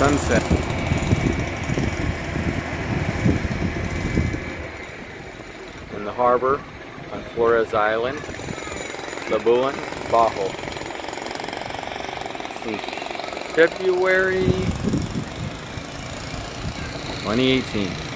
sunset. In the harbor on Flores Island, Labuan Bajo. February 2018.